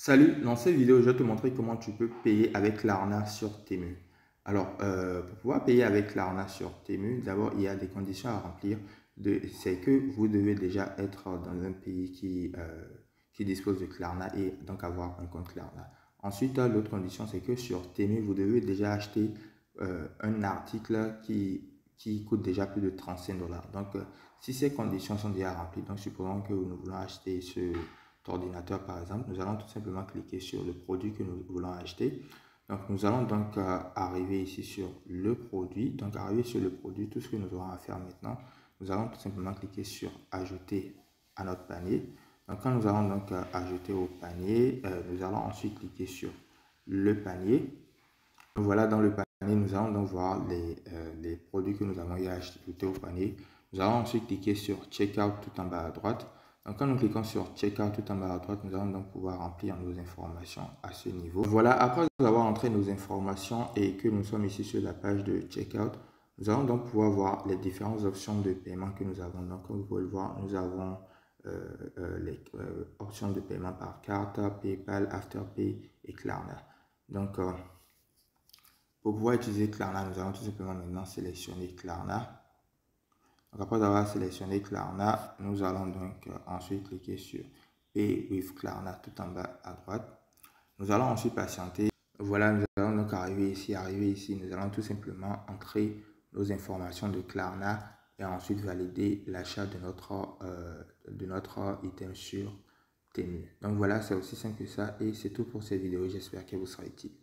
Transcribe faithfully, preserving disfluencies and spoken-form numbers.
Salut, dans cette vidéo, je vais te montrer comment tu peux payer avec Klarna sur Temu. Alors, euh, pour pouvoir payer avec Klarna sur Temu, d'abord, il y a des conditions à remplir. C'est que vous devez déjà être dans un pays qui, euh, qui dispose de Klarna et donc avoir un compte Klarna. Ensuite, l'autre condition, c'est que sur Temu, vous devez déjà acheter euh, un article qui, qui coûte déjà plus de trente-cinq dollars. Donc, euh, si ces conditions sont déjà remplies, donc supposons que nous voulons acheter ce ordinateur par exemple, nous allons tout simplement cliquer sur le produit que nous voulons acheter. Donc nous allons donc euh, arriver ici sur le produit. Donc arriver sur le produit, tout ce que nous aurons à faire maintenant, nous allons tout simplement cliquer sur ajouter à notre panier. Donc quand nous allons donc euh, ajouter au panier, euh, nous allons ensuite cliquer sur le panier. Voilà, dans le panier, nous allons donc voir les, euh, les produits que nous avons ajoutés au panier. Nous allons ensuite cliquer sur Checkout tout en bas à droite. Donc, quand nous cliquons sur Checkout tout en bas à droite, nous allons donc pouvoir remplir nos informations à ce niveau. Voilà, après avoir entré nos informations et que nous sommes ici sur la page de Checkout, nous allons donc pouvoir voir les différentes options de paiement que nous avons. Donc, comme vous pouvez le voir, nous avons euh, euh, les euh, options de paiement par carte, PayPal, Afterpay et Klarna. Donc, euh, pour pouvoir utiliser Klarna, nous allons tout simplement maintenant sélectionner Klarna. Donc après avoir sélectionné Klarna, nous allons donc euh, ensuite cliquer sur Pay with Klarna tout en bas à droite. Nous allons ensuite patienter. Voilà, nous allons donc arriver ici, arriver ici. Nous allons tout simplement entrer nos informations de Klarna et ensuite valider l'achat de notre, euh, de notre item sur Temu. Donc voilà, c'est aussi simple que ça et c'est tout pour cette vidéo. J'espère qu'elle vous sera utile.